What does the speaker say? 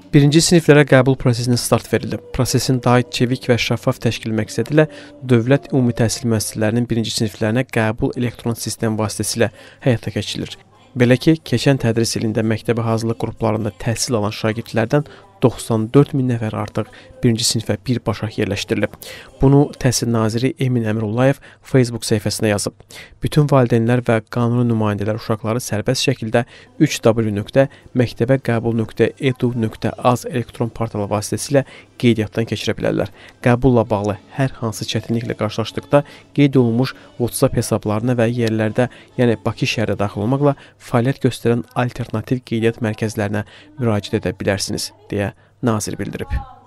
Birinci siniflərə qəbul prosesinə start verilib. Prosesin daha çevik və şəffaf təşkil məqsədilə dövlət ümumi təhsil müəssisələrinin birinci siniflərinə qəbul elektron sistem vasitəsilə həyata keçirilir. Belə ki, keçən tədris ilində məktəbə hazırlıq qruplarında təhsil alan şagirdlərdən 94 min nəfər artıq birinci sinifə birbaşa yerləşdirilib. Bunu Təhsil naziri Emin Əmrullayev Facebook səhifəsində yazıb. Bütün valideynlər və qanuni nümayəndələr uşaqları sərbəst şəkildə www.mektebaqabul.edu.az elektron portalı vasitəsilə qeydiyyatdan keçirə bilərlər. Qəbulla bağlı hər hansı çətinliklə qarşılaşdıqda qeyd olunmuş WhatsApp hesablarına və yerlərdə, yəni Bakı şəhəri daxil olmaqla fəaliyyət göstərən alternativ qeydiyyat mərkəzlərinə müraciət edə bilərsiniz, deyə nazir bildirib.